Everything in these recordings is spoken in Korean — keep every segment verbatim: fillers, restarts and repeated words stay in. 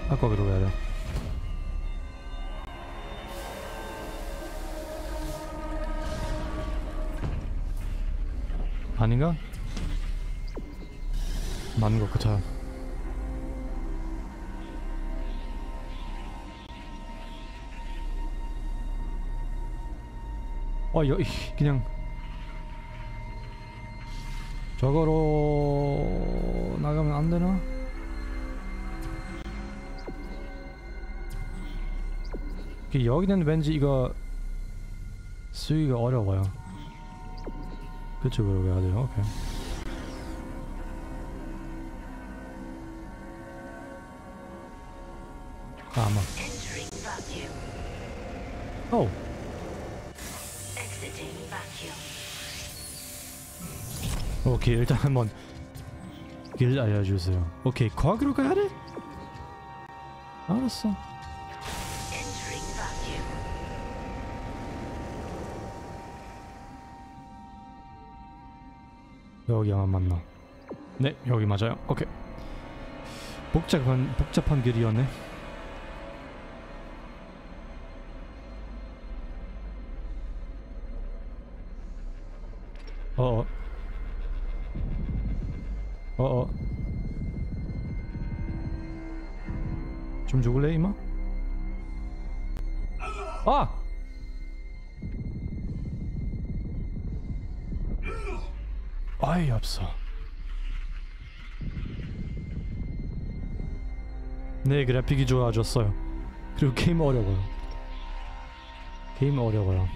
아, 거기로 가야 돼. 아닌가? 맞는 것 같아. 어, 여기 그냥 저거로 나가면 안 되나? 여기는 왠지 이거 쓰기가 어려워요. 그쪽으로 가야 돼요. 오케이. 아, 아마. 오. 오케이, 일단 한번 길 알려주세요. 오케이, 거기로 가야 돼? 알았어. 여기 아마 맞나? 네, 여기 맞아요. 오케이. 복잡한 복잡한 길이었네. 어어. 어어. 좀 죽을래 이마? 아! 아이 없어. 네, 그래픽이 좋아졌어요. 그리고 게임 어려워요. 게임 어려워요.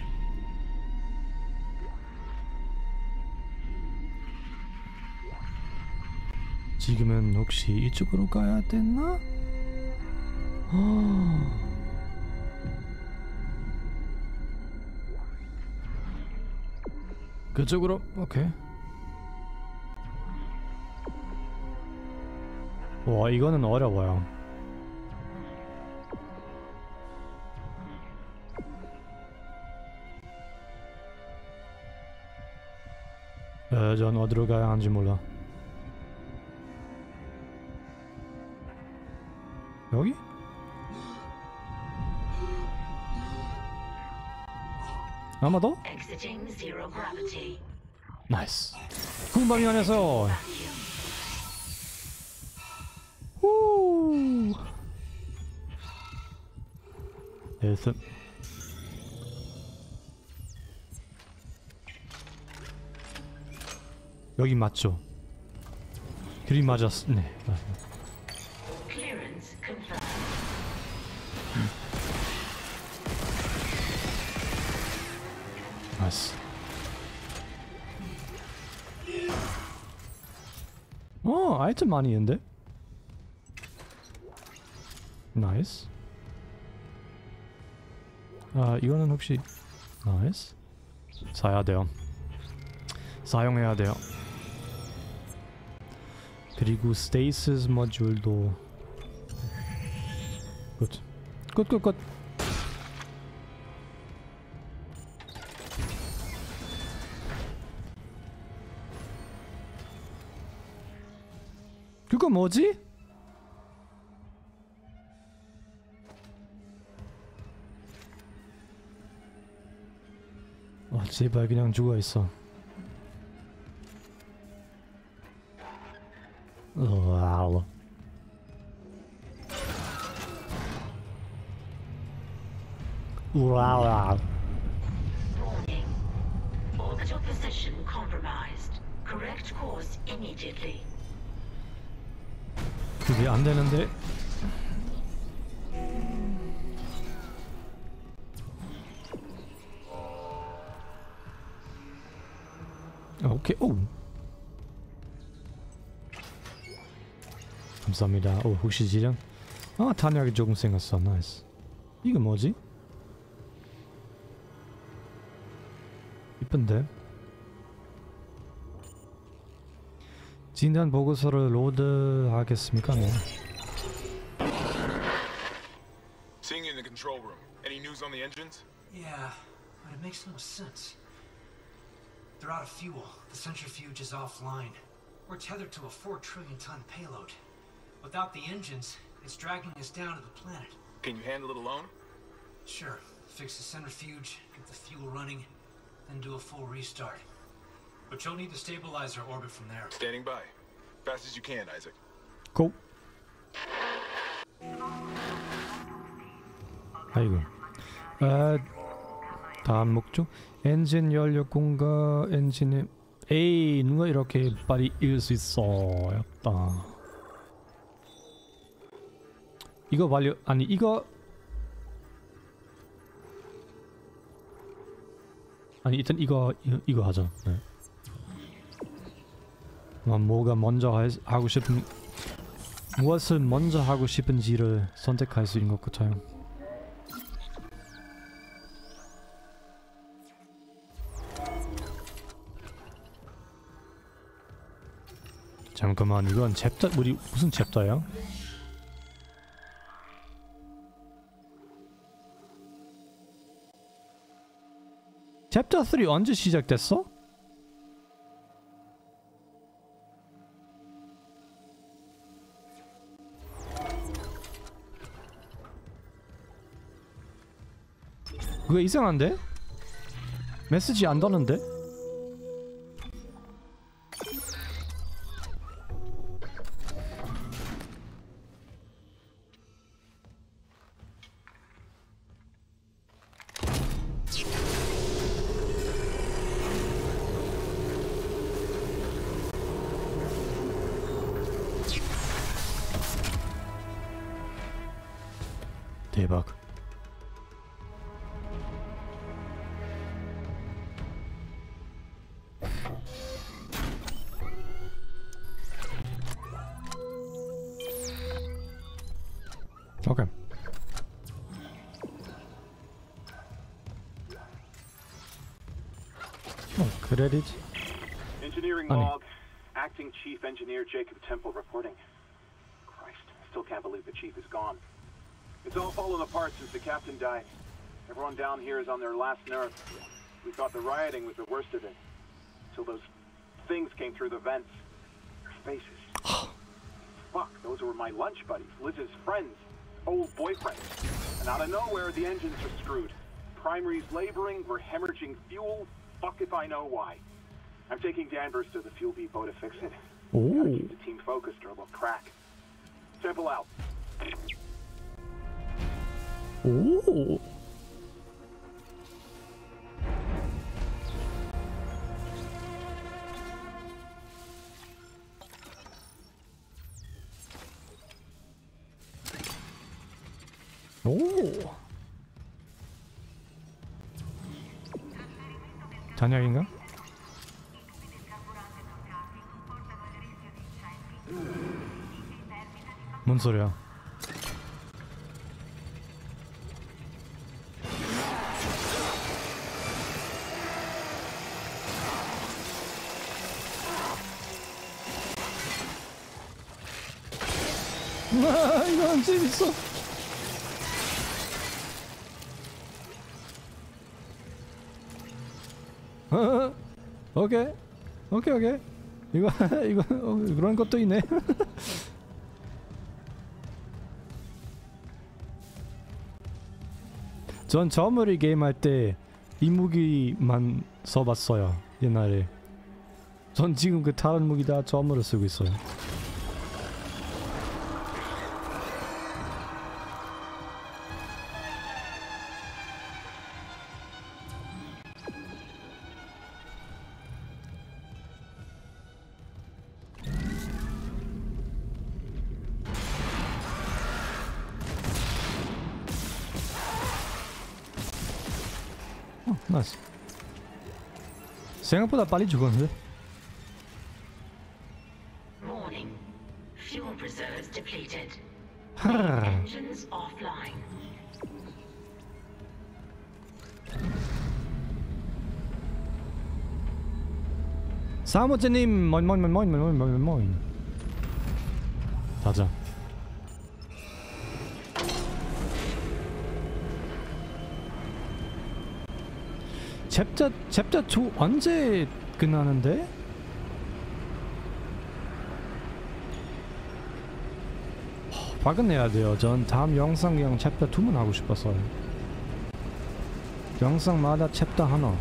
지금은 혹시 이쪽으로 가야 되나? 그쪽으로? 오케이. 와, 이거는 어려워요. 에, 전 어디로 가야 하는지 몰라. 여기? 아마도? 나이스. 군밤이 안에서 후. 됐어. 여기 맞죠? 길이 맞았. 네. 나이스. 어, 아이템 많이 있는데? 나이스. 아, 이거는 혹시 나이스. 사야 돼요. 사용해야 돼요. 그리고 스테이시스 모듈도 굿. 굿, 굿, 굿. 그거 뭐지? 아, 제발 그냥 죽어있어. 와우. 와우. Orbital position compromised. Correct course immediately. 그게 안 되는데. 오케이. 오. 감사합니다. 오, 혹시 지령? 아, 탄약이 조금 생겼어. 나이스. 이거 뭐지? 이쁜데? 진단 보고서를 로드하겠습니까? 네. Seeing you in the control room. Any news on the engines? Yeah, but it makes no sense. They're out of fuel. The centrifuge is offline. We're tethered to a four trillion ton payload. Without the engines, It's dragging us down to the planet. Can you handle it alone? Sure. Fix the centrifuge, get the fuel running, then do a full restart. But you'll need to stabilize our orbit from there. Standing by. Fast as you can, Isaac. 고! 아이고. 아, 다음 목적. 엔진 연료 공가 엔진에 에이 누가 이렇게 빨리 읽을 수 있어. 였다. 이거 완료. 아니 이거 아니 일단 이거 이거, 이거 하자. 네. 뭐가 먼저 하, 하고 싶은 무엇을 먼저 하고 싶은지를 선택할 수 있는 것 같아요. 잠깐만 이건 챕터 우리 무슨 챕터야? 챕터 삼 언제 시작됐어? 그거 이상한데? 메시지 안 떠는데? 대박. 오케이. 어, 크레딧. Engineering 아니. log. Acting Chief Engineer Jacob Temple reporting. Christ, still can't believe the chief is gone. It's all fallen apart since the captain died. Everyone down here is on their last nerve. We thought the rioting was the worst of it. Till those things came through the vents. Their faces. Fuck, those were my lunch buddies, Liz's friends, old boyfriends. And out of nowhere, the engines are screwed. Primary's laboring, we're hemorrhaging fuel. Fuck if I know why. I'm taking Danvers to the fuel depot to fix it. Gotta 오. keep the team focused or they'll crack. Temple out. 오. 오. 단약인가? 뭔 소리야? 와, 이건 재밌어. 어, 오케이, 오케이, 오케이. 이거, 이거 어, 그런 것도 있네. 전 처음으로 게임 할 때 이 무기만 써봤어요. 옛날에. 전 지금 그 다른 무기 다 처음으로 쓰고 있어요. 어, 나이스. 생각보다 빨리 죽었는데? Warning. Fuel reserves depleted. 하. Engines offline. 사무장님, 뭐인 뭐인 뭐인 뭐인 뭐인 뭐인. 가자. 챕터 챕터 이 언제 끝나는데? 화가 내야 돼요. 전 다음 영상 그냥 챕터 이만 하고 싶었어요. 영상마다 챕터 하나.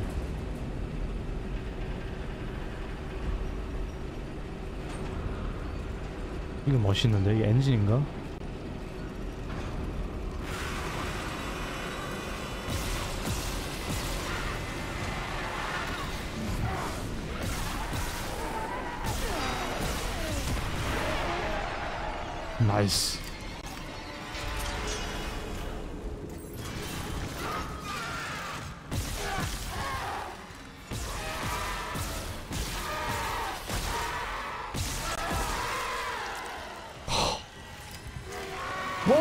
이거 멋있는데? 이게 엔진인가? 나이스. 뭐?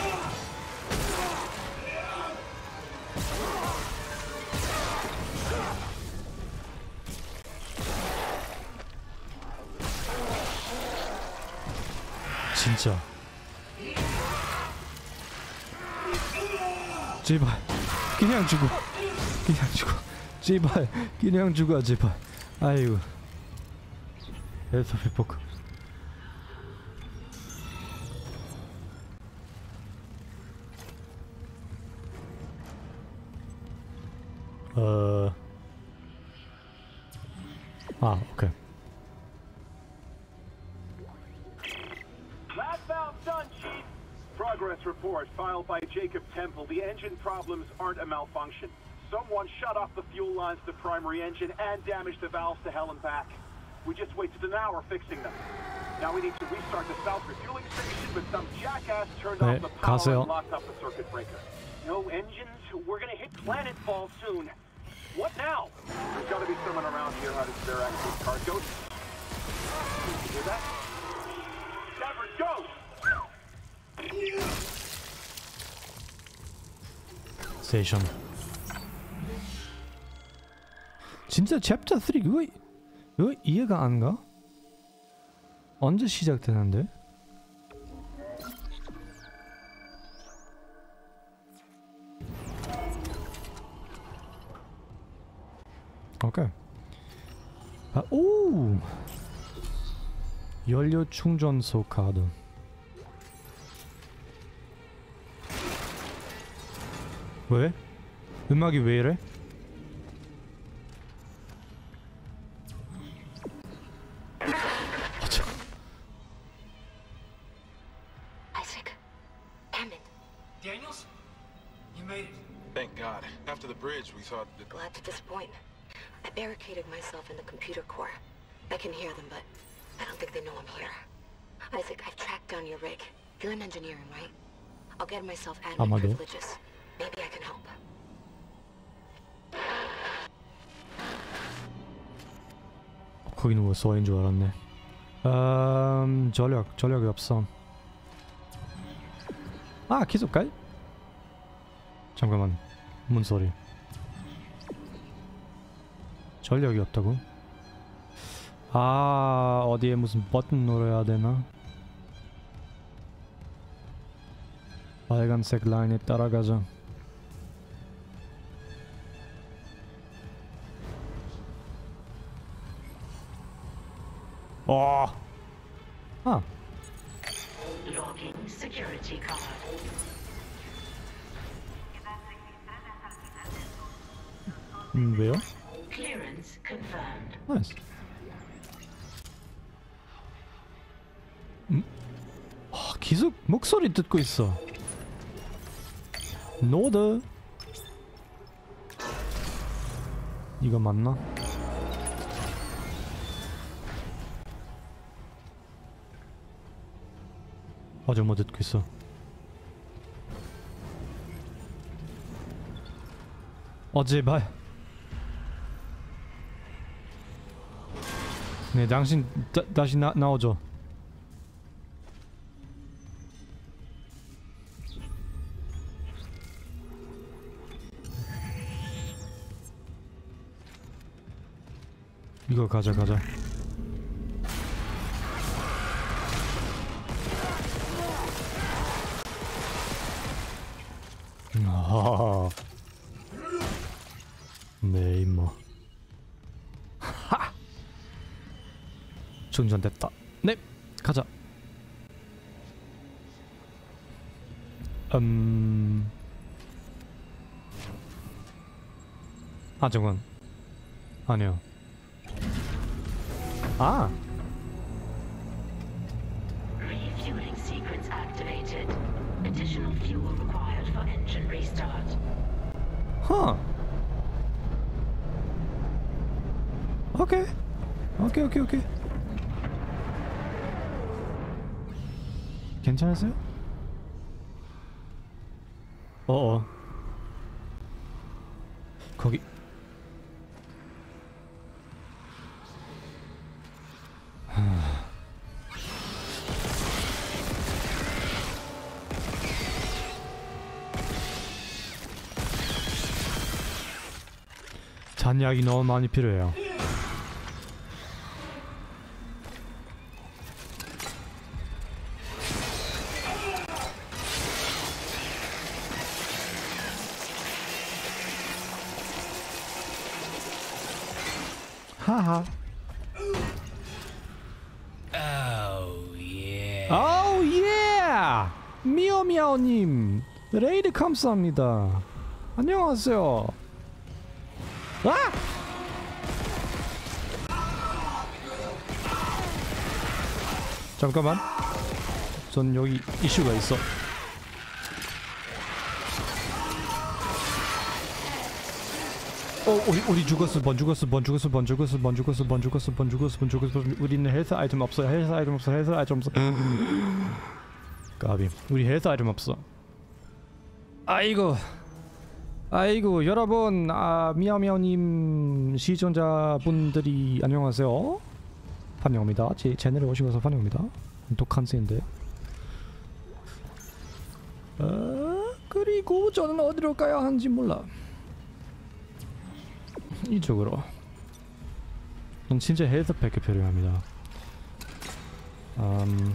진짜 제발 그냥 죽어 그냥 죽어 제발 그냥 죽어 제발 아이고 에서 회복 어... 아 오케이 Progress report filed by Jacob Temple. The engine problems aren't a malfunction. Someone shut off the fuel lines to the primary engine and damaged the valves to hell and back. We just wasted an hour fixing them. Now we need to restart the south refueling station, but some jackass turned 네, off the power 가세요. and locked up the circuit breaker. No engines? We're gonna hit planetfall soon. What now? There's gotta be someone around here how to spare access cargo. You hear that? Stavros, go! 세션 진짜 챕터 삼 그거 이거 이해가 안 가? 언제 시작되는데? 오케이. 아, 오! 연료 충전소 카드. 왜? 음악이 왜 이래? Isaac. Hammond. Daniels? You made it. Thank God. After the bridge, we thought that... Glad to disappoint. I barricaded myself in the computer core. I can hear them, but I don't think they know I'm here. Isaac, I've tracked down your rig. You're in engineering, right? I'll get myself admin 아마도. privileges. Maybe I can help. 거기 누가 써인 줄 알았네. 음, 전력, 전력이 없어. 아, 계속 갈? 잠깐만, 뭔 소리? 전력이 없다고? 아, 어디에 무슨 버튼 눌러야 되나? 빨간색 라인에 따라가자. 어. 아. Logging security card. 음, 왜요? Clearance confirmed. 나이스. 음? 아, 계속 목소리 듣고 있어. 노드. 이거 맞나? 아직 뭐 듣고 있어. 어 제발. 네, 당신 다, 다시 나, 나오죠. 이거 가자 가자. 아, 네 임마. 하! 충전됐다. 네, 가자. 음... 아 저건 아니요. 아! Refueling sequence activated. Additional fuel required for engine restart. 허! 오케이. 오케이 오케이 오케이. 괜찮으세요? 어어. 거기 잔약이 너무 많이 필요해요. 하하. Oh yeah. 아우 예! 미오미아오님 레이드 감사합니다. 안녕하세요. 아! 잠깐만. 전 여기 이슈가 있어. 어, 우리 우리 죽었어, 번 죽었어, 번 죽었어, 번 죽었어, 번 죽었어, 번 죽었어, 번 죽었어, 번 죽었어. 우리는 헬스 아이템 없어, 헬스 아이템 없어, 헬스 아이템 없어. 까비, 우리 헬스 아이템 없어. 아이고, 아이고, 여러분, 아 미아미아님 시청자분들이 안녕하세요. 환영합니다. 제 채널에 오셔서 환영합니다. 독한 세인데. 어, 그리고 저는 어디로 가야 하는지 몰라. 이쪽으로. 전 진짜 헬스팩이 필요합니다. 음.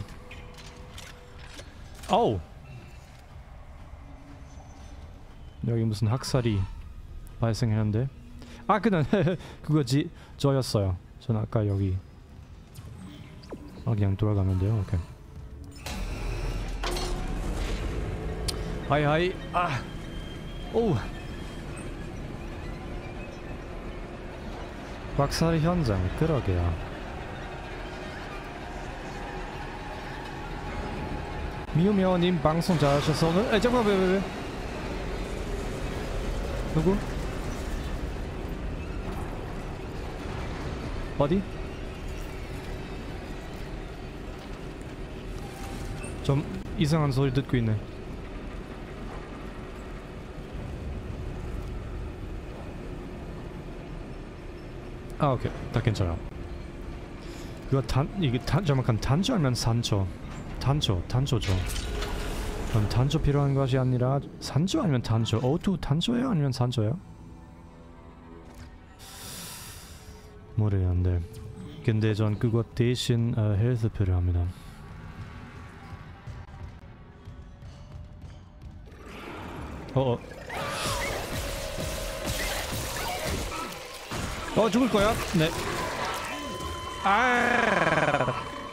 아우. 여기 무슨 학살이 발생했는데. 아 그냥 그거지 저였어요. 전 아까 여기. 아 그냥 돌아가면 돼요. 오케이. 하이 하이. 아. 오. 박살 현장, 그러게요. 미우미어님 방송 잘하셔서 오늘 에 잠깐만 왜 왜 왜 누구? 어디? 좀 이상한 소리 듣고 있네. 아 오케이 다 괜찮아. 그거 단 이게 단 잠깐 단조 아니면 산조? 단조 단조죠. 그럼 단조 필요한 것이 아니라 산조 아니면 단조? 오투 단조예요 아니면 산조예요? 모르겠는데. 근데 전 그거 대신 어, 헬스 필요합니다. 어어. 어 죽을 거야? 네. 아.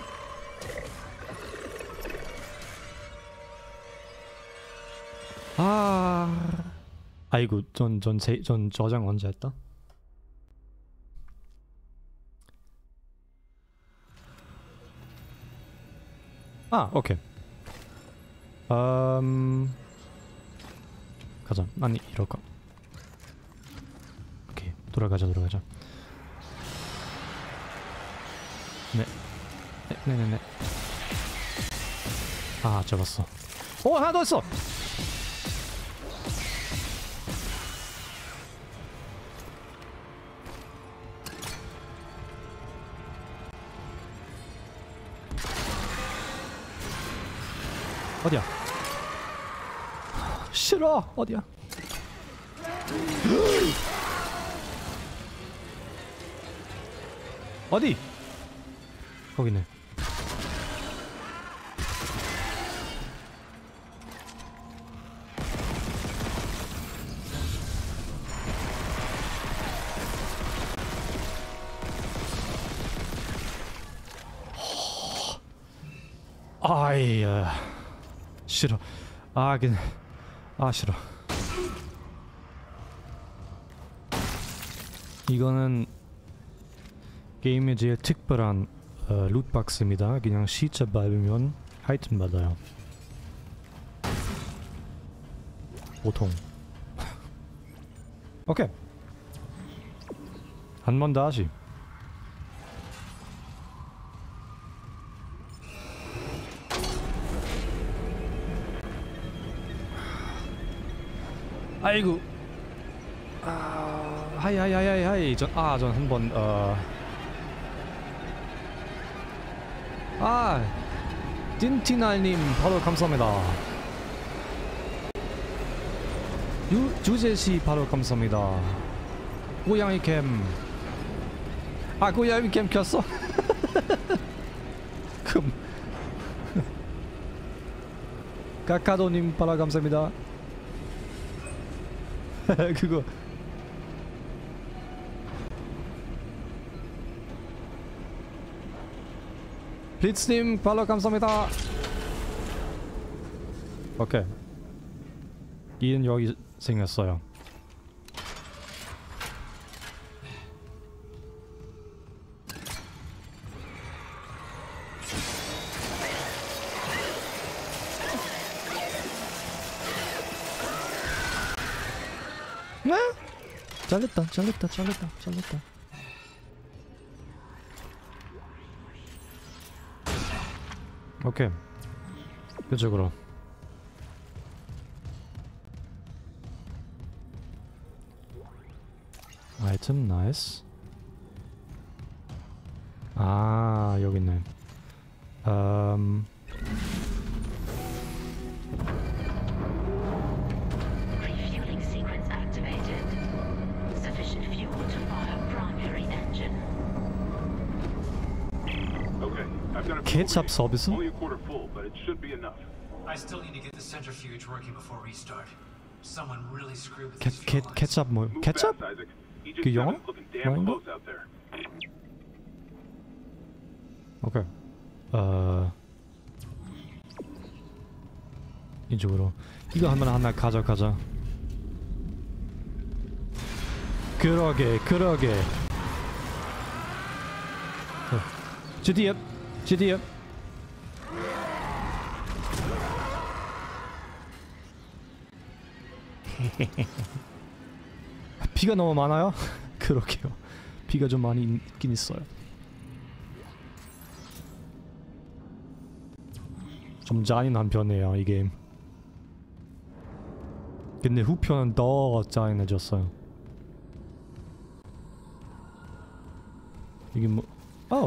아. 아이고 전전전 저장 언제 했다? 아 오케이. 음. 가자. 아니 이럴까? 오케이 돌아가자 돌아가자. 네. 네, 네네네. 아, 잡았어. 오, 하나 더 했어! 어디야? 싫어! 어디야? 어디? 거기네. 아이, 싫어. 아, 그, 아 싫어. 이거는 게임의 제일 특별한 어, 룻박스입니다. 그냥 시체 밟으면 아이템 받아요. 보통. 오케이. 한 번 더 하지. 아이고. 아, 하이 하이 하이 하이 하이. 전, 아, 전 한 번 어. 아, 틴티날님 바로 감사합니다. 유 주제씨 바로 감사합니다. 고양이 캠. 아, 고양이 캠 켰어? 금. 까까도님 바로 감사합니다. 그거. 블리츠님 팔로우 감사합니다. 오케이. 이는 여기 생겼어요. 네? 잘했다, 잘했다, 잘했다, 잘했다. 오케이. 그쪽으로. 아이템 나이스. 아, 여기 있네. 음. Refueling sequence activated. Sufficient fuel to fire primary engine. Okay, I've got a 케찹 서비스? only a quarter full, but it should be enough. I still need to get the centrifuge working before restart. Someone really screwed with 케, these 케, fuel lines. 케찹 뭐? Move 케찹? fast, Isaac. Egypt 그 영어? seven's looking damn 영어인가? close out there. 오케이. 어. 이쪽으로. 이거 하면 하나 가져가자. 그러게, 그러게. 지디앱, 지디앱. 비가 너무 많아요? 그러게요. 비가 좀 많이 있긴 있어요. 좀 잔인한 편이에요, 이 게임. 근데 후편은 더 잔인해졌어요. 이게 뭐... 어!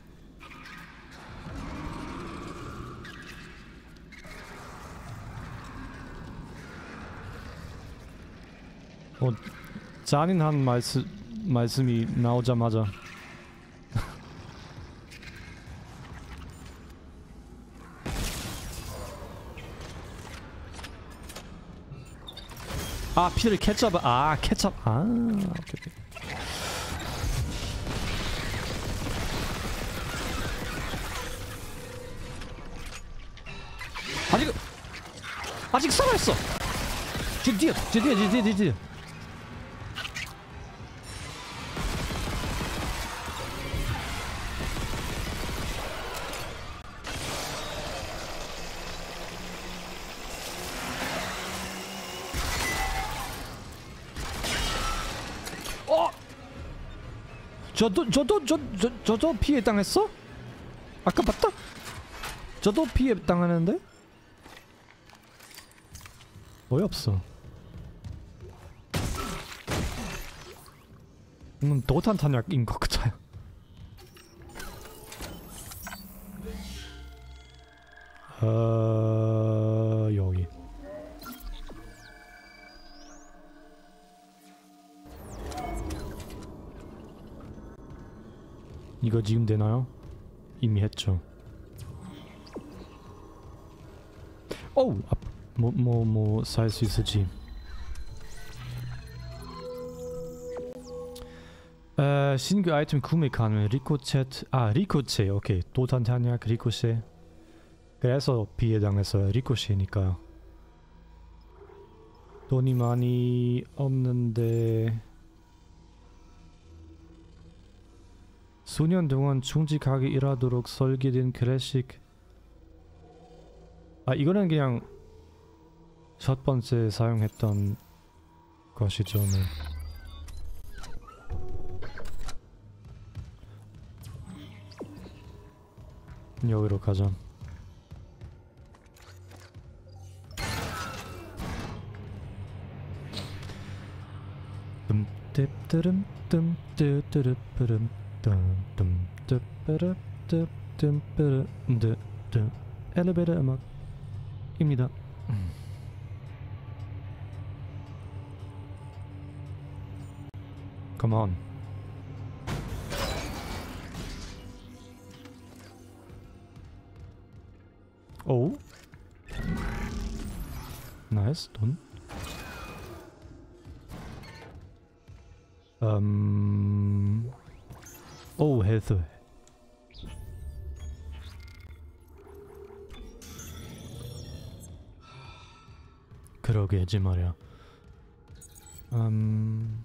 어, 잔인한 말씀, 말씀이 나오자마자 아, 피를 케찹, 아, 케찹, 아, 오케이, 오케이. 아직, 아직 살아있어! 제 뒤에, 제 뒤에, 제 뒤에, 제 뒤에. 어! 저도 저도 저, 저 저도 피해 당했어? 아까 봤다? 저도 피해 당하는데? 왜 없어? 음, 도탄 탄약인 것 같아요. 어, 여기. 이거 지금 되나요? 이미 했죠. 어우! 아, 뭐, 뭐, 뭐, 살 수 있을지. 에, 신규 아이템 구매 가능. 리코쳇, 아, 리코체, 오케이. 도탄 탄약, 리코체. 그래서 피해 당했어요. 리코체니까요. 돈이 많이 없는데 수년 동안 충직하게 일하도록 설계된 클래식. 아 이거는 그냥 첫 번째 사용했던 것이죠. 네. 여기로 가자. 뜸뜨름 뜸뜨뜨르르름 뜸뜸뜨르르뜸뜸뜨르르 엘리베이터 음악입니다. Come on. Oh. Nice, done. Um. Oh, health. 그러게지 말이야. 음.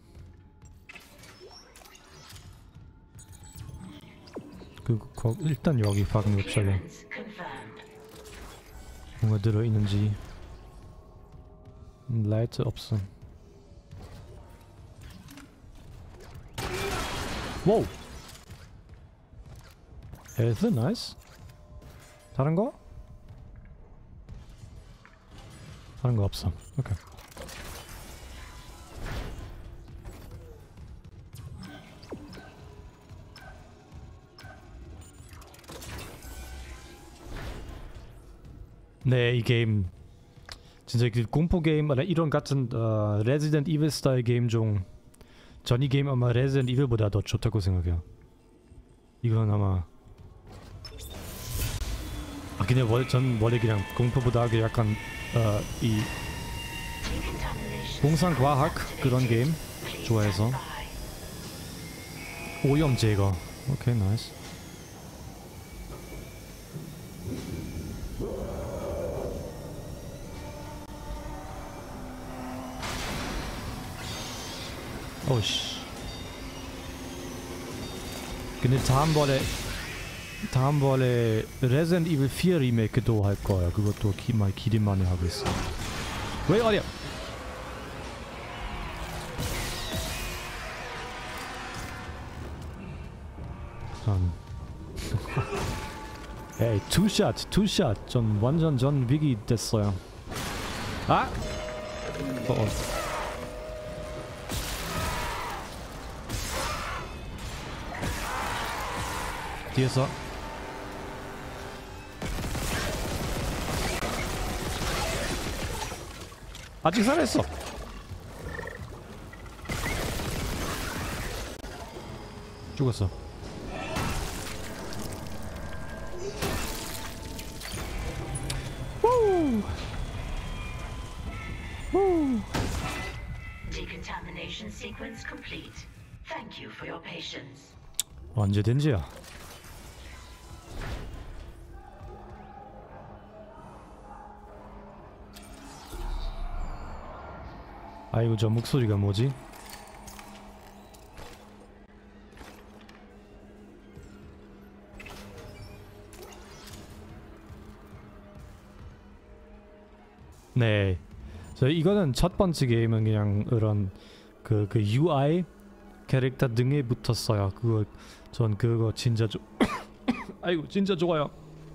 그, 거, 일단 여기 방금 웹사에 뭔가 들어있는지. 음, 라이트 없음. 와우! 헬스 나이스. 다른 거? 다른 거 없어. 오케이. 네, 이 게임 진짜 그 공포 게임, 아니 이런 같은 어, 레지던트 이빌 스타일 게임 중 전 이 게임 아마 레지던트 이빌보다 더 좋다고 생각해요. 이건 아마 아 근데 원, 전 원래 그냥 공포보다 그 약간 어, 이 공상과학 그런 게임 좋아해서. 오염 제거. 오케이, 나이스. 오씨. 근데 다음번에 다음번에 레지던트 이빌 사 리메이크도 할 거야. 그것도 기, 많이 기대 많이 하고 있어. 왜 어디야? 전 에이 투샷 투샷 전 완전 전 위기 됐어요. 아? 어어. 뒤에서 아직 살아있어. 죽었어. 우! 우! Decontamination sequence complete. Thank you for your patience. 언제든지야. 아이고 저 목소리가 뭐지? 네, 저 이거는 첫 번째 게임은 그냥 그런 그 그 유아이 캐릭터 등에 붙었어요. 그거 전 그거 진짜 좋. 아이고 진짜 좋아요.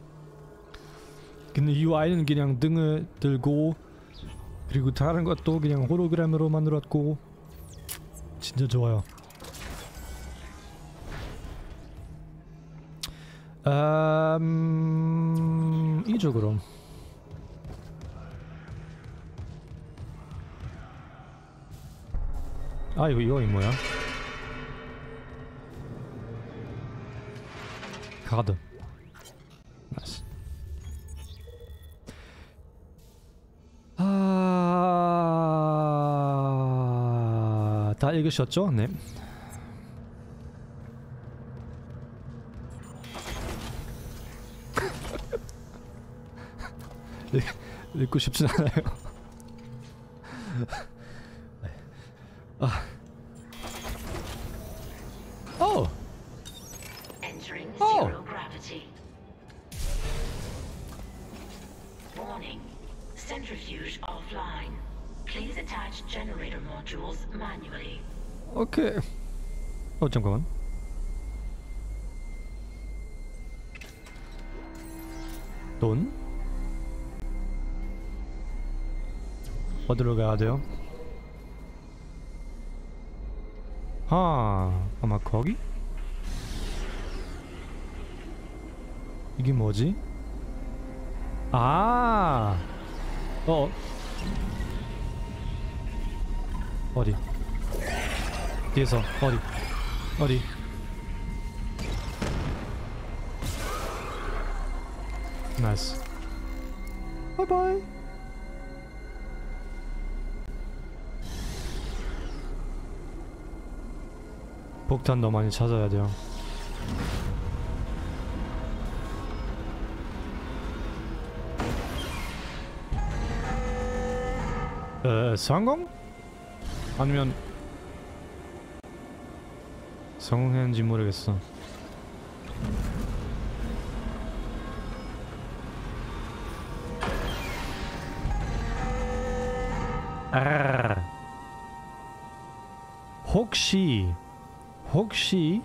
근데 유아이는 그냥 등을 들고 그리고 다른 것도 그냥 홀로그램으로 만들었고 진짜 좋아요. 음... 이쪽으로. 아 이거 이거 뭐야? 카드. 나이스. 아... 다 읽으셨죠? 네. 읽고 싶진 않아요. 아. 어. Entering Oh. zero gravity. Warning. Centrifuge offline. Please attach generator modules manually. 오케이. 어 잠깐만. 돈? 어디로 가야 돼요? 아, 아마 거기? 이게 뭐지? 아, 어, 어디? 뒤에서 어디? 어디? 나이스. 바이바이. 폭탄 더 많이 찾아야 돼요. 에, 성공? 아니면 성공했는지 모르겠어. 아, 혹시 혹시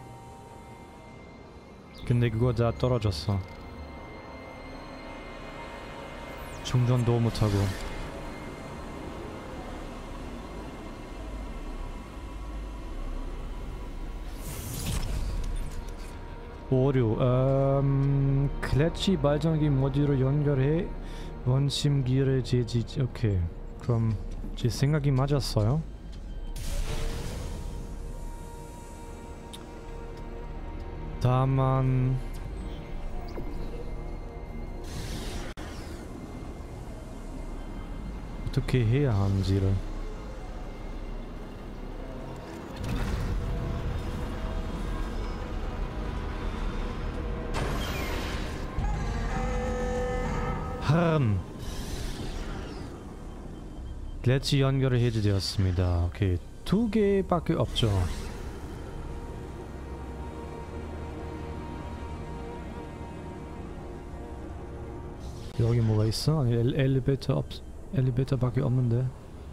근데 그거 다 떨어졌어. 충전도 못하고. 오류. 음, 클래치 발전기 모듈을 연결해 원심기를 제지. 오케이. 그럼 제 생각이 맞았어요. 다만 어떻게 해야 하는지를. 흠. 글래치 연결을 해제되었습니다. 오케이. 두 개밖에 없죠. 여기 뭐가 있어? 아니 엘, 엘리베이터 없 엘리베이터밖에 없는데.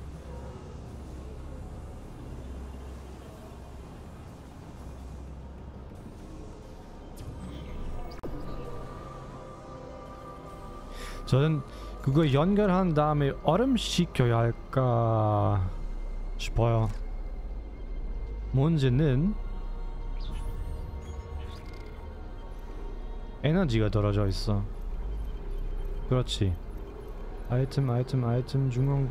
저는 그거 연결한 다음에 얼음 시켜야 할까 싶어요. 문제는 에너지가 떨어져 있어. 그렇지. 아이템 아이템 아이템 중앙.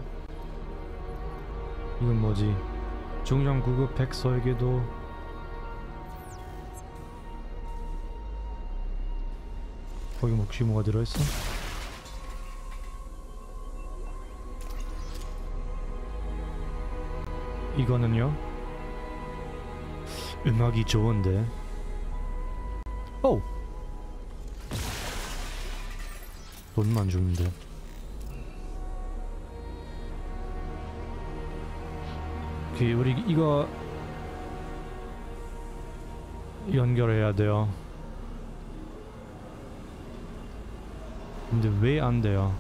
이건 뭐지? 중량 구급 백 설계도. 거기 혹시 뭐가 들어있어? 이거는요? 음악이 좋은데. 오! 돈만 주는데. 오케이, 우리 이거 연결해야 돼요. 근데 왜 안 돼요?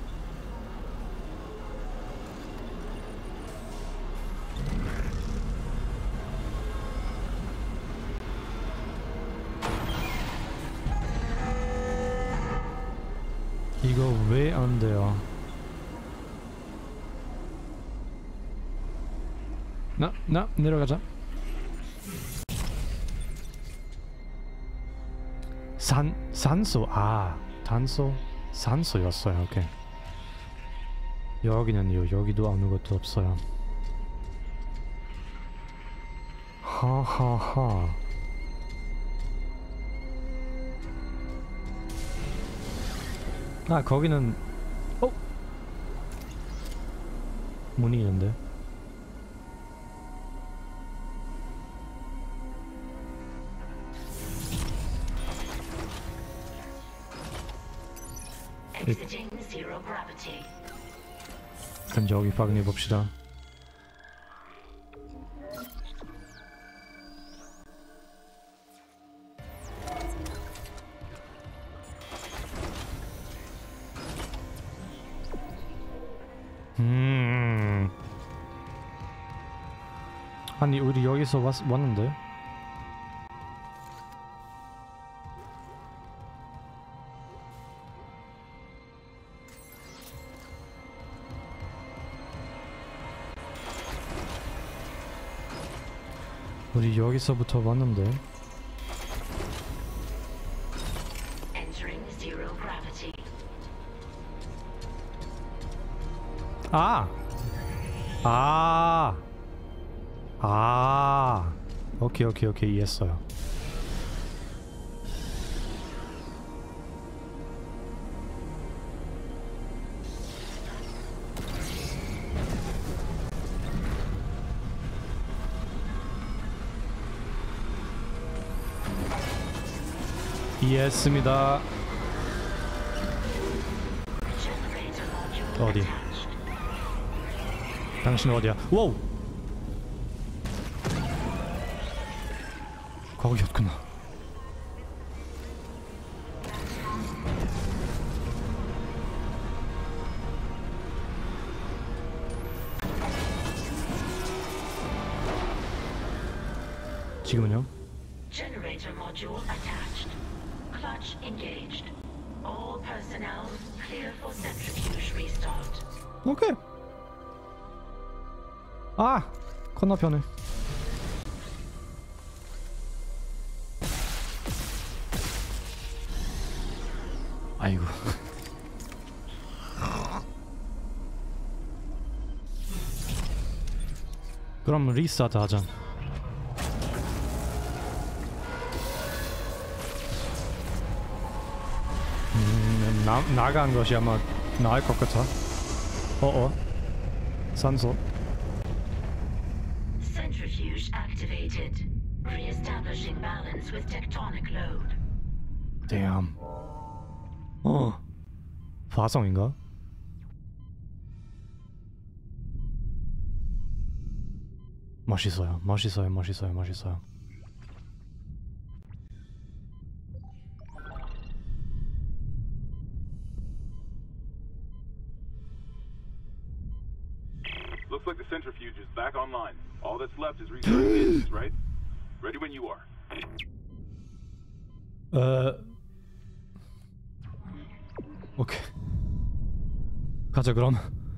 이거 왜 안 돼요? 나, 나, 내려가자. 산, 산소, 아, 단소, 산소였어요. 오케이. 여기는요, 여기도 아무것도 없어요. 하하하. 아, 거기는, 어? 문이 있는데. Exiting zero gravity. 그럼 여기 확인해 봅시다. 음. 아니 우리 여기서 왔, 왔는데? 우리 여기서부터 왔는데? Entering zero gravity. 아! 아! 아! 오케이 오케이 오케이 이해했어요. 이해했습니다. Generator module 어디? attached. 당신 어디야? 와우! 거기였구나. 지금은요? Generator module attached. Clutch engaged. All personnel clear for centrifuge restart. 오케이. 아! 건너편에. 아이고. 그럼 리스타트 하자. 음, 나, 나간 것이 아마 나을 것 같아. 어어. 산소. Centrifuge activated. Re-establishing balance with tectonic load. damn. 어. 화성인가? 멋있어요. 멋있어요. 멋있어요. 멋있어요. Looks like the centrifuge is back online. All that's left is restarting the engines, right? Ready when you are. 어. 오케이. 가자 그럼.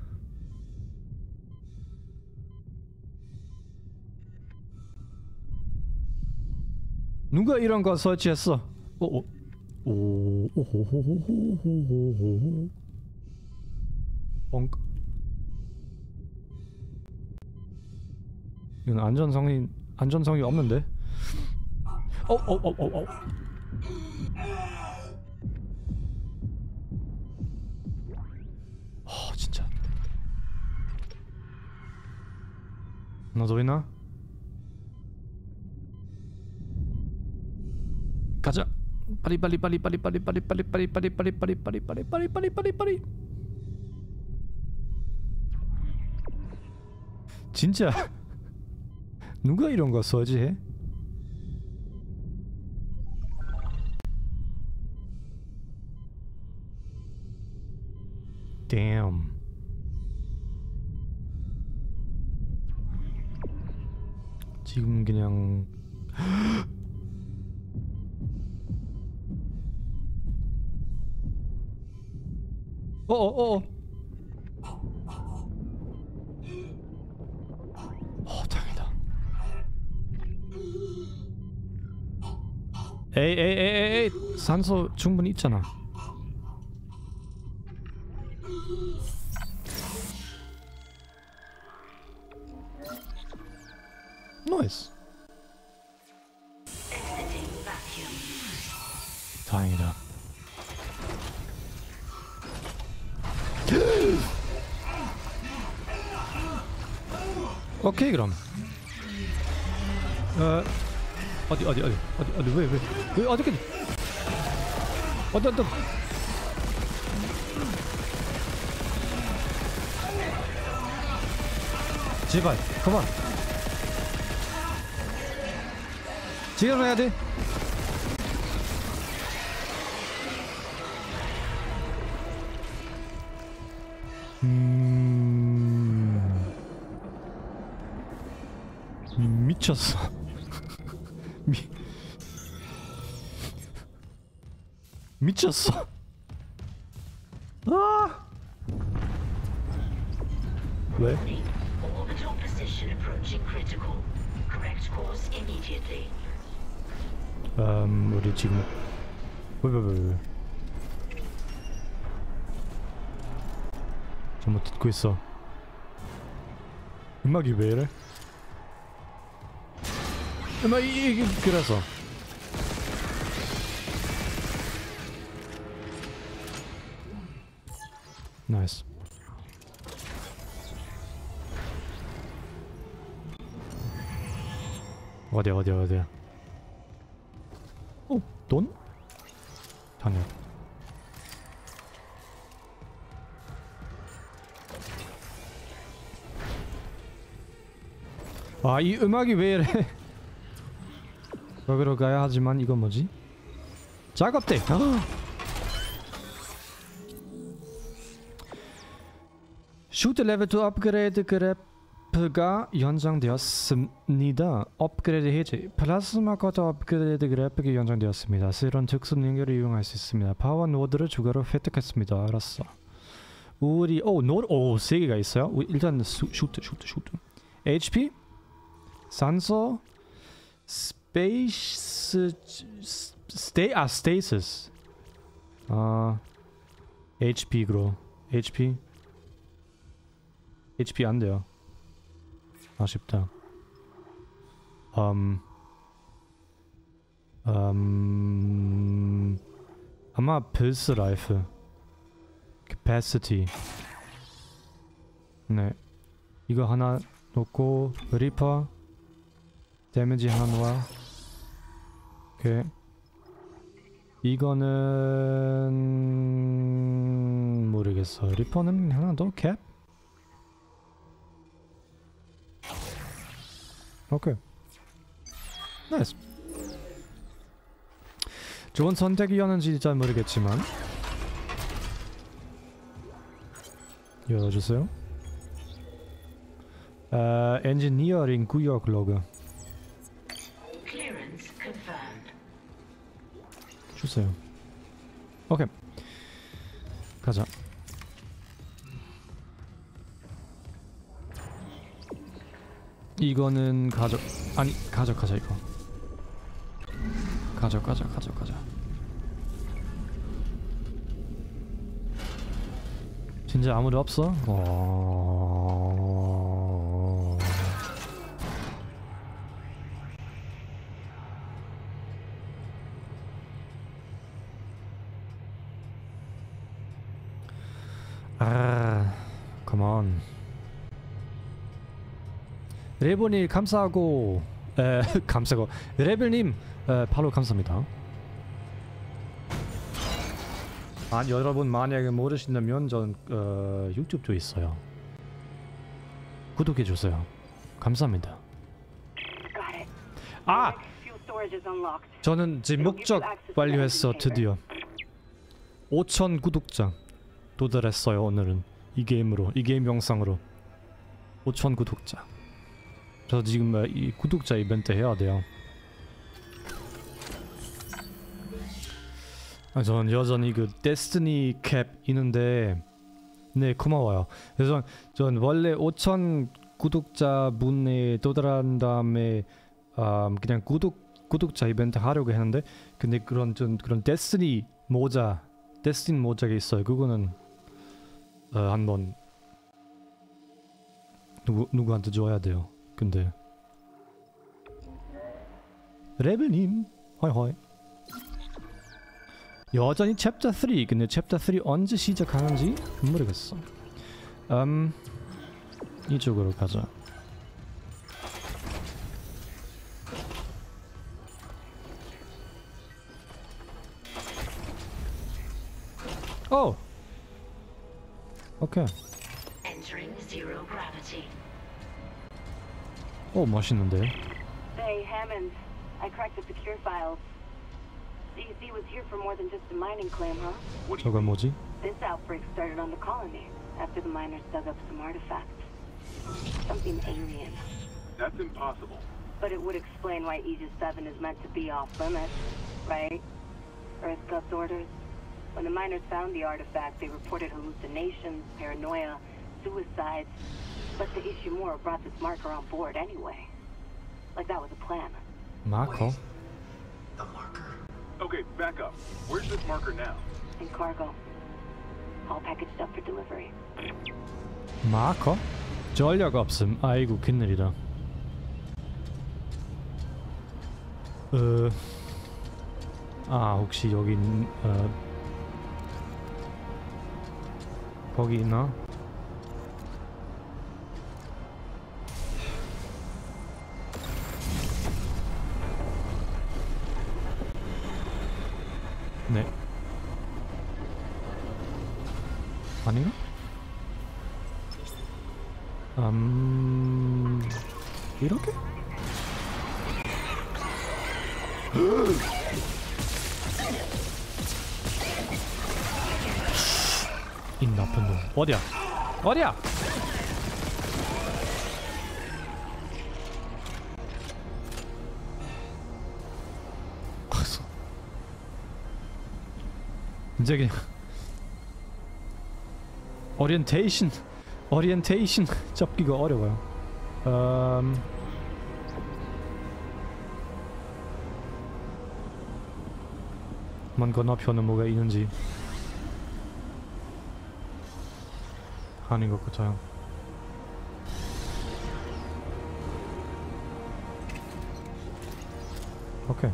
누가 이런 거 설치했어? 오, 오, 오호호호호호호호. 뻥. 이건 안전성이 안전성이 없는데? 어, 어, 어, 어, 어. 어, 진짜. 너도 있나? 가자. 빨리 빨리 빨리 빨리 빨리 빨리 빨리 빨리 빨리 빨리 빨리 빨리 빨리 빨리 빨리 빨리 빨리. 진짜 누가 이런 거 설치해? Damn. 지금 그냥 어어어 어 다행이다. 에이 에이 에이 에이 산소 충분히 있잖아. 나이스. Exiting vacuum. 다행이다. 오케이 그럼. 어 어디 어디 어디 어디 어디 왜 왜 왜 어디까지? 어디 어디? 제발, 그만. 지금 해야 돼. 음. 미쳤어. 미 미쳤어. 아! 왜? Orbital position approaching critical. Correct course immediately. 음, 우리 지금 왜 왜 왜 왜? 잘못 듣고 있어. 음악이 왜 이래? 음악이 이게 그래서. 나이스. 어디야 어디야 어디야? 어? 돈? 당연. 아, 이 음악이 왜 이래? 거기로 가야 하지만 이건 뭐지? 작업대! 아! 슈트 레벨 투 업그레이드 그래프가 연장되었습니다. 업그레이드 해제. 플라스마 커터 업그레이드 그래픽이 연장되었습니다. 새로운 특수 능력을 이용할 수 있습니다. 파워 노드를 추가로 획득했습니다. 알았어. 우리 오 노드 오 세 개가 있어요. 우리 일단 수, 슈트 슈트 슈트. 에이치피 산소 스페이스 스테이 아 스테이시스. 아 에이치피 그로 에이치피 에이치피 안 돼요. 아쉽다. 음, 음, 아마 필스 라이프. capacity. 네, 이거 하나 놓고 리퍼 데미지 하나. 오케이. 이거는 모르겠어. 리퍼는 하나 더 캡. 오케이. 나이스. 좋은 선택이었는지 잘 모르겠지만 열어주세요. 어, 엔지니어링 구역 로그 Clearance confirmed. 주세요. 오케이. 가자. 이거는 가져 아니 가져가자 이거. 가져가자 가져가자. 진짜 아무도 없어? 어... 아, come on. 레버님 감사하고 에 감사하고 레벨님 에, 바로 감사합니다. 아, 여러분 만약에 모르신다면 전 어, 유튜브도 있어요. 구독해주세요. 감사합니다. 아! 저는 제 목적 완료했어. 드디어 오천 구독자 도달했어요. 오늘은 이 게임으로 이 게임 영상으로 오천 구독자. 저 지금 이 구독자 이벤트 해야 돼요. 아, 저는 여전히 그 데스티니 캡 있는데 네 고마워요. 그래서 전 원래 오천 구독자 분에 도달한 다음에 음, 그냥 구독 구독자 이벤트 하려고 했는데 근데 그런 좀 그런 데스티니 모자 데스티니 모자가 있어요. 그거는 어, 한번 누구 누구한테 줘야 돼요. 근데 레벨님 허이 허이. 여전히 챕터 쓰리. 근데 챕터 쓰리 언제 시작하는지 모르겠어. 음 이쪽으로 가자. 오! 오케이. Entering zero gravity. 오 멋있는데. Hey, Hammond. I cracked the secure files. C C was here for more than just a mining claim, huh? 저건 뭐지? This outbreak started on the colony after the miners dug up some artifacts. Something alien. That's impossible. But it would explain why Aegis seven is meant to be off limits, right? Earth God's orders. When the miners found the artifact, they reported hallucinations, paranoia, suicides. But the Ishimura brought this marker on board anyway. Like that was a plan. Marco? Wait. The marker? Okay, back up. Where's this marker now? In cargo. All packaged up for delivery. 마커? 전력 없음. 아이고 큰일이다. 어... 아 혹시 여기 어... 거기 있나? 네. 아닌가? 음... 이렇게? 이 나쁜 놈. 어디야? 어디야? 이제 그냥 오리엔테이션 오리엔테이션 잡기가 어려워요. 음... 만 건너편에 뭐가 있는지 아닌 것 같아요. 오케이.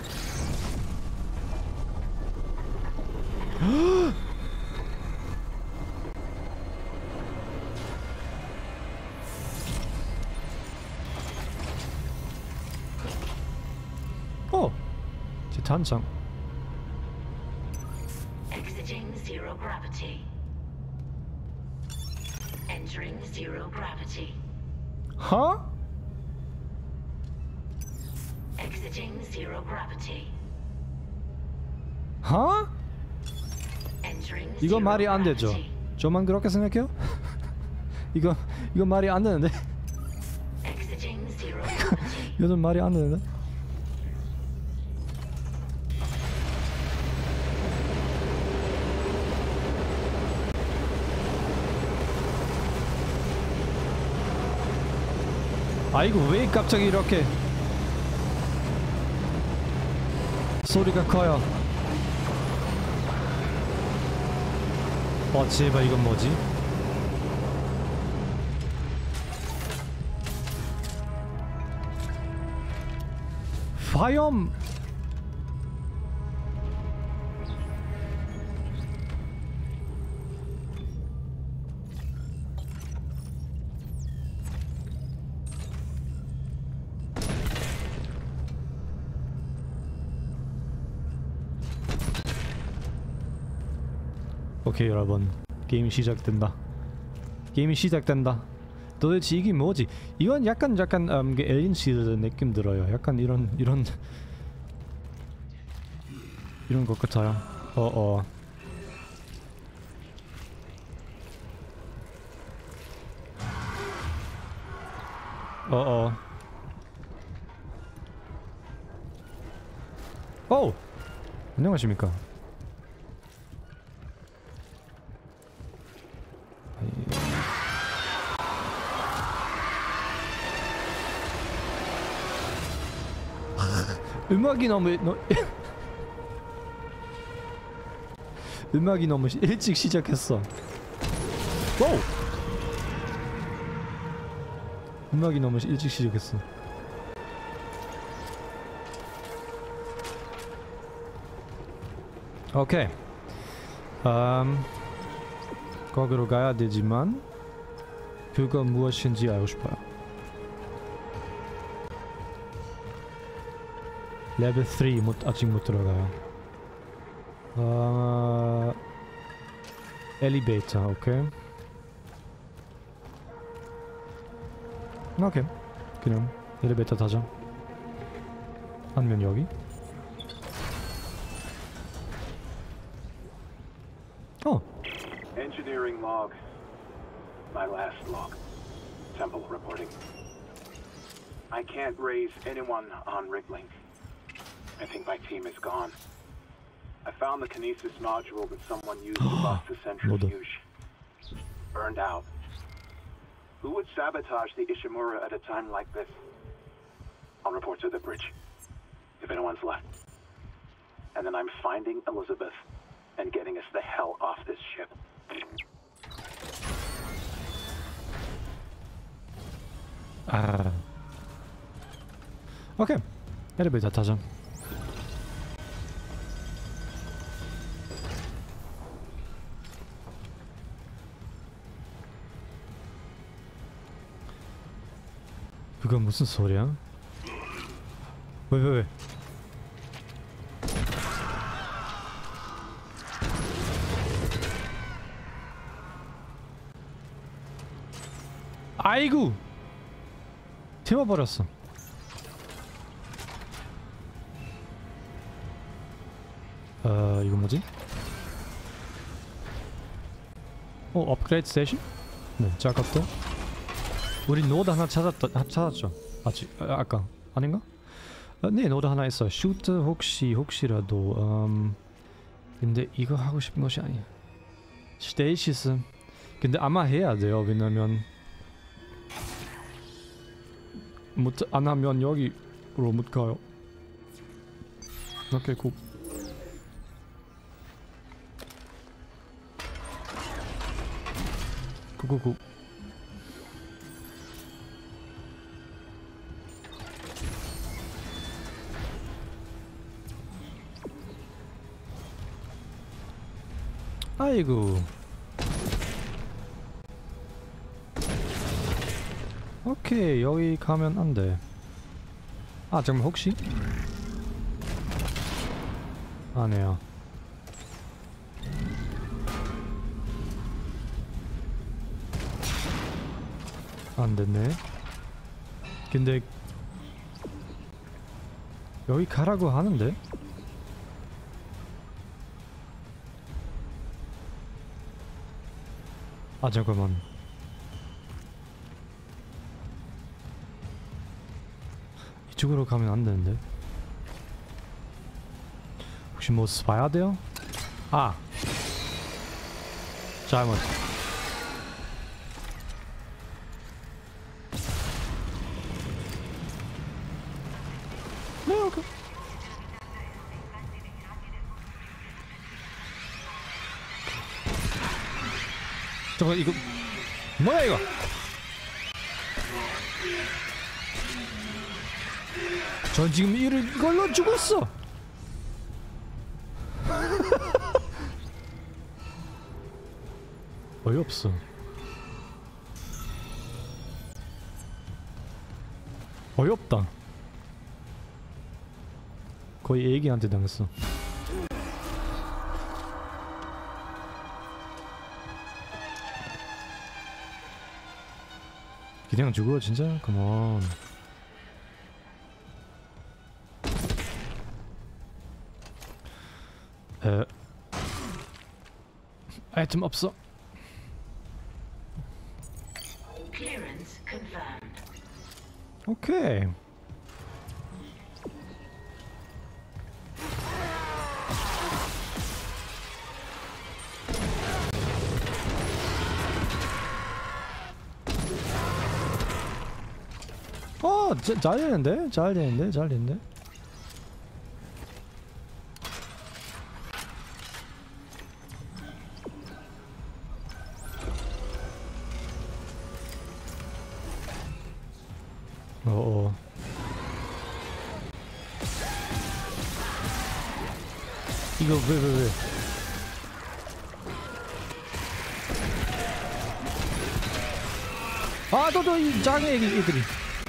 어! 제 단장. Exiting zero gravity. Entering zero gravity. 하? Exiting zero gravity. 하? Entering 이거 zero 말이 안 되죠? gravity. 저만 그렇게 생각해요? 이거 이거 말이 안 되는데? Exiting zero gravity. 이거는 말이 안 되는데? 아이고 왜 갑자기 이렇게 소리가 커요. 어 제발 이건 뭐지? 화염! 오케이 여러분, 게임이 시작된다. 게임이 시작된다. 도대체 이게 뭐지? 이건 약간 약간 음, 그 엘린 시드 느낌 들어요. 약간 이런 이런 이런 것 같아요. 어어. 어어. 오! 안녕하십니까. 음악이 너무 너, 음악이 너무 시, 일찍 시작했어. 와우! 음악이 너무 시, 일찍 시작했어. 오케이. 음, 거기로 가야 되지만 그거 무엇인지 알고 싶어요. 레벨 삼 못, 아직 못 들어가요. 어... 엘리베이터, 오케이. 오케이. 그냥 엘리베이터 타자. 아니면 여기? 어! Engineering log. My last log. Temple reporting. I can't raise anyone on Riglink. I think my team is gone. I found the kinesis module that someone used to bust the centrifuge. Burned out. Who would sabotage the Ishimura at a time like this? I'll report to the bridge, if anyone's left. And then I'm finding Elizabeth and getting us the hell off this ship. 아. 오케이. 엘리베이터 타자. 그건 무슨 소리야? 왜, 왜, 왜? 아이고! 튀어버렸어. 어, 이거 뭐지? 어, 업그레이드 스테이션? 네, 작업대. 우리 노드 하나 찾았다, 하, 찾았죠? 아직, 아, 아까. 아닌가? 아, 네, 노드 하나 있어. 슈트 혹시, 혹시라도, 음... 근데 이거 하고 싶은 것이 아니야. 스테이시스. 근데 아마 해야 돼요. 왜냐면 못, 안 하면 여기로 못 가요. 오케이, 굿. 굿굿굿. 아이고. 오케이, 여기 가면 안 돼. 아, 잠깐만, 혹시? 아니에요. 안 됐네. 근데 여기 가라고 하는데? 아, 잠깐만. 이쪽으로 가면 안 되는데. 혹시 뭐 봐야 돼요? 아! 잘못. 네, 오케이. 잠깐, 이거 뭐야 이거? 전 지금 이를 이걸로 죽었어. 어이없어. 어이없다. 거의 애기한테 당했어. 그냥 죽어 진짜? 컴온. 에 아이템 없어. Clearance confirmed. 오케이. 어, 자, 잘 되는데? 잘 되는데? 잘 되는데? 어어. 이거 왜 왜 왜? 아, 또 또 이 작은 애기 애들이.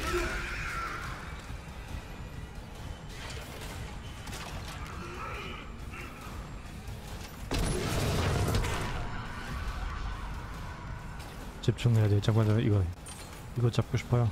집중해야 돼. 잠깐만, 이거 이거 잡고 싶어요.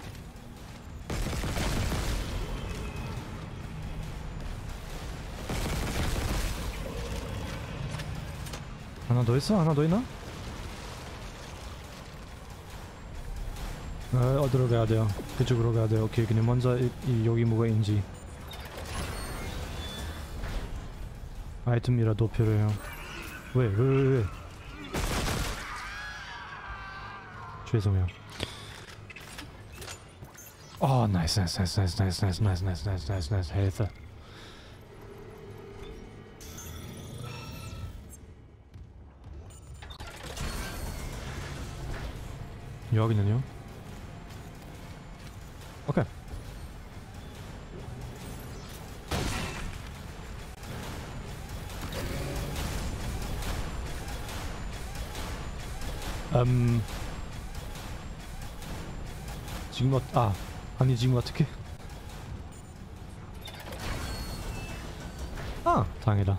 하나 더 있어? 하나 더 있나? 어, 어디로 가야 돼요? 그쪽으로 가야 돼요. 오케이, 그냥 먼저 이, 이 여기 뭐가 있는지 아이템이라도 필요해요. 왜? 왜? 왜? 왜? 죄송해요. 아, 나이스, 나이스, 나이스, 나이스, 나이스, 나이스, 나이스, 나이스, 나이스, 나이스, 나이스, 헬스. 여기는요? 오케이. 음 지금 어, 아 아니 지금 어떻게? 아 다행이다.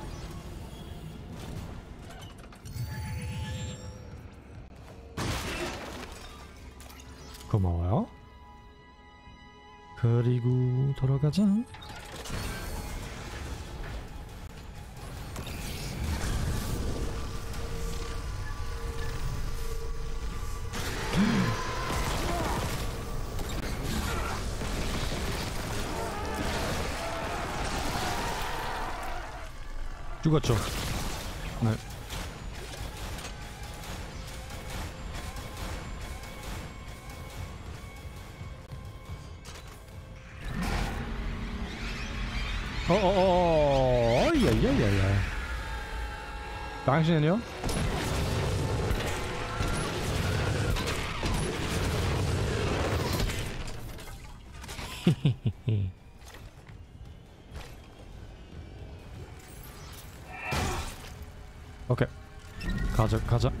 고마워요. 그리고 돌아가자. 죽었죠? 네. 어어어어 야야야야. 당신은요? 오케이. 가자 가자.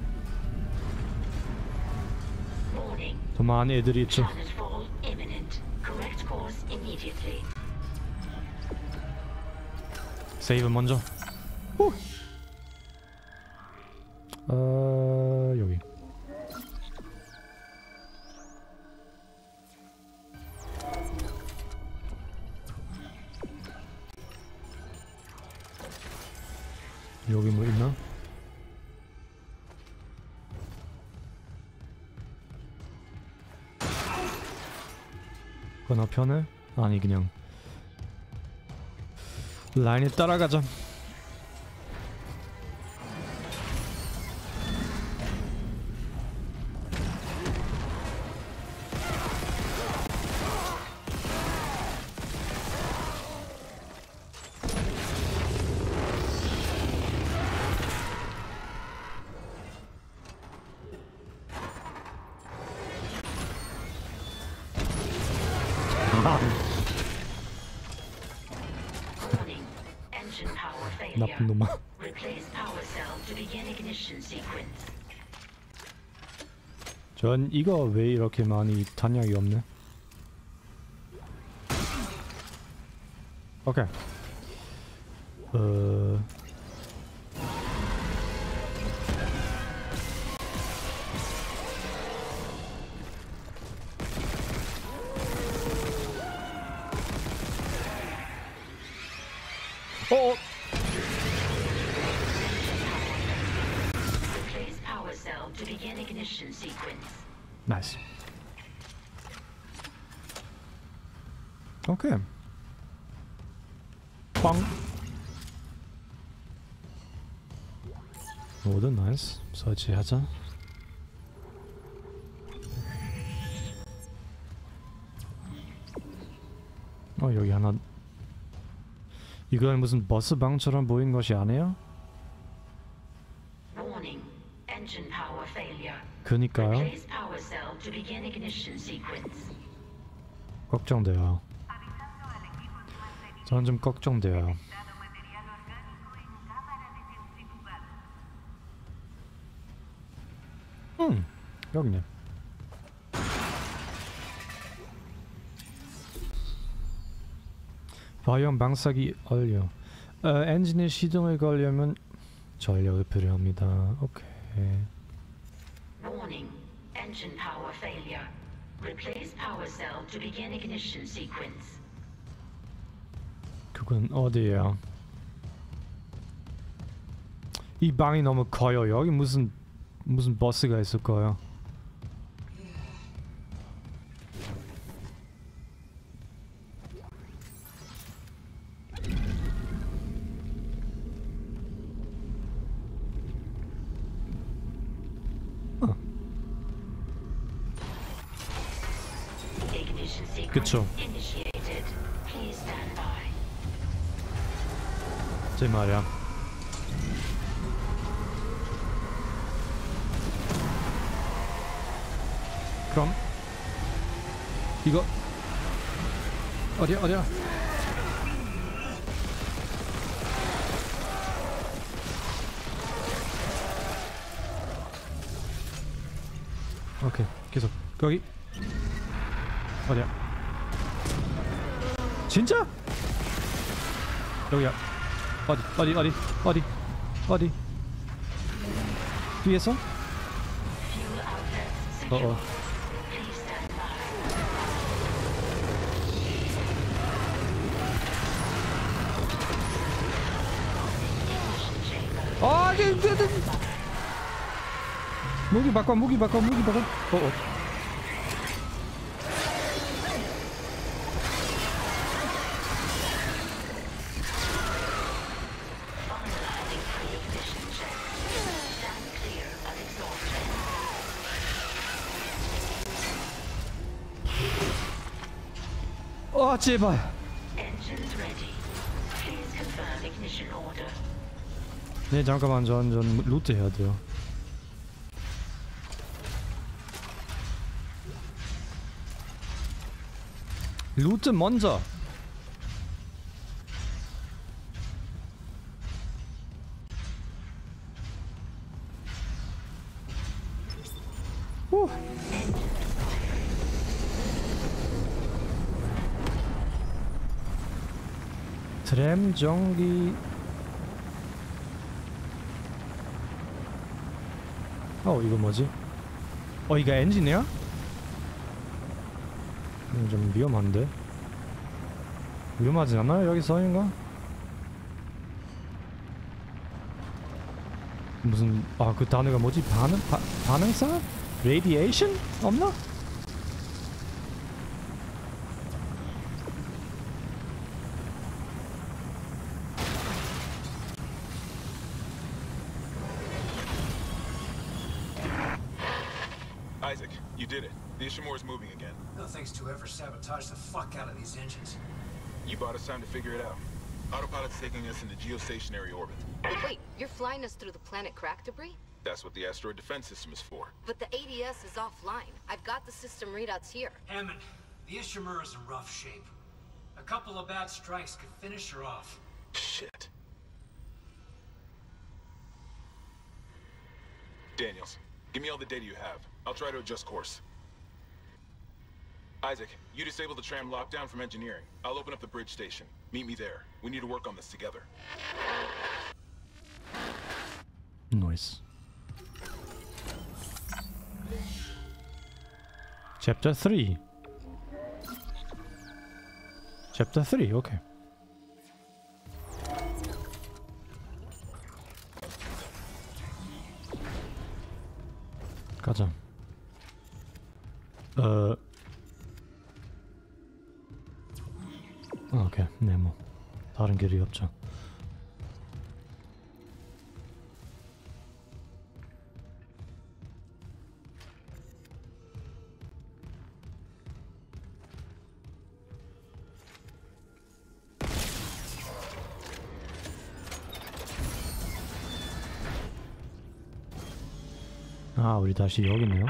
더 많은 애들이 있죠. 세이브 먼저. 후. 어 여기. 여기 뭐 있나? 건너편에? 아니 그냥 라인에 따라가자. 나쁜 놈아. 전 이거 왜 이렇게 많이 탄약이 없네? 오케이. 어... 어? 나이스. 오케이. 빵. 모두 나이스. 설치하자. 어 여기 하나. 이건 무슨 버스방처럼 보이는 것이 아니에요? 그니까요. 걱정돼요. 저는 좀 걱정돼요. 음 여기네. 과연 방사기 얼려. 어, 엔진의 시동을 걸려면 전력이 필요합니다. 오케이. Warning. Engine power failure. Replace power cell to begin ignition sequence. 그건 어디예요? 이 방이 너무 커요. 여기 무슨 무슨 버스가 있을 거예요. Ignition sequence 그쵸. initiated. Please stand by. 제 말이야. 그럼 이거 어디야 어디야? 오케이 계속 거기 어디야? 진짜? 여기야. 어디 어디 어디 어디 어디 뒤에서? Fuel outlet secure. 어어. Please stand by. Ignition chamber. 아, 네, 네, 네. 무기 바꿔, 무기 바꿔, 무기 바꿔. 어, 어. Finalizing pre-ignition check. Stand clear of exhaustion. 아, 제발. Engines ready. Please confirm ignition order. 네, 잠깐만, 전, 전 루트 해야 돼요. 루트 먼저. 후. 트램 전기. 어, 이거 뭐지? 어, 이거 엔진이야? 이거 좀 위험한데? 위험하지 않아요? 여기 서 있는 거? 무슨 아 그 단어가 뭐지? 반응 바, 반응산? 레디에이션? 없나? Isaac, you did it. The Ishimura's moving again. No thanks to whoever sabotaged the fuck out of these engines. You bought us time to figure it out. Autopilot's taking us into geostationary orbit. Wait, you're flying us through the planet crack debris? That's what the asteroid defense system is for. But the A D S is offline. I've got the system readouts here. Hammond, the Ishimura's in rough shape. A couple of bad strikes could finish her off. Shit. Daniels, give me all the data you have. I'll try to adjust course. Isaac, you disable the tram lockdown from engineering. I'll open up the bridge station. Meet me there. We need to work on this together. Nice. Chapter three. Chapter three, okay. 가자. 어. 아, 오케이. 네, 뭐 다른 길이 없죠. 아, 우리 다시 여기네요.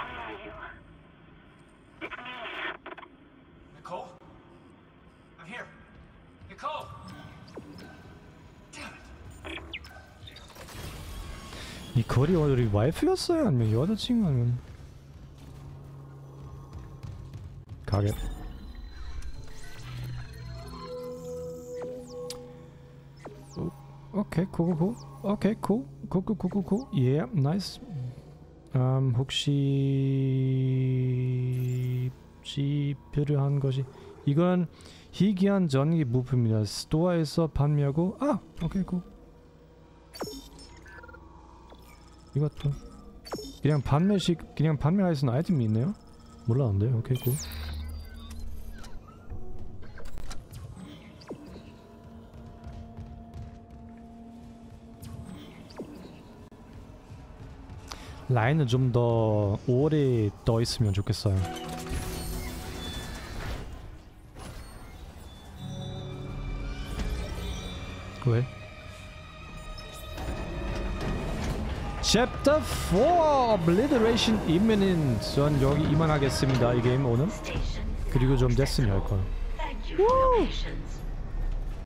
Nicole? I'm here. Nicole! Damn it. 이 거리 우리 와이프였어요? 아니면 여자친구 아니면 가게. 오, 오케이, 고고고. 오케이, 고. 고고고고고. 예, 나이스. 음, 혹시 혹시 필요한 것이 이건 희귀한 전기 부품입니다. 스토어에서 판매하고 아, 오케이, 고. 이것도 그냥 판매식 그냥 판매할 수 있는 아이템이 있네요. 몰랐는데. 오케이, 고. 라인은 좀 더 오래 떠 있으면 좋겠어요. 왜? Chapter four Obliteration Imminent. 전 여기 이만하겠습니다. 이 게임 오늘. Station 그리고 좀 now 됐으면 할 걸. Thank you for your patience.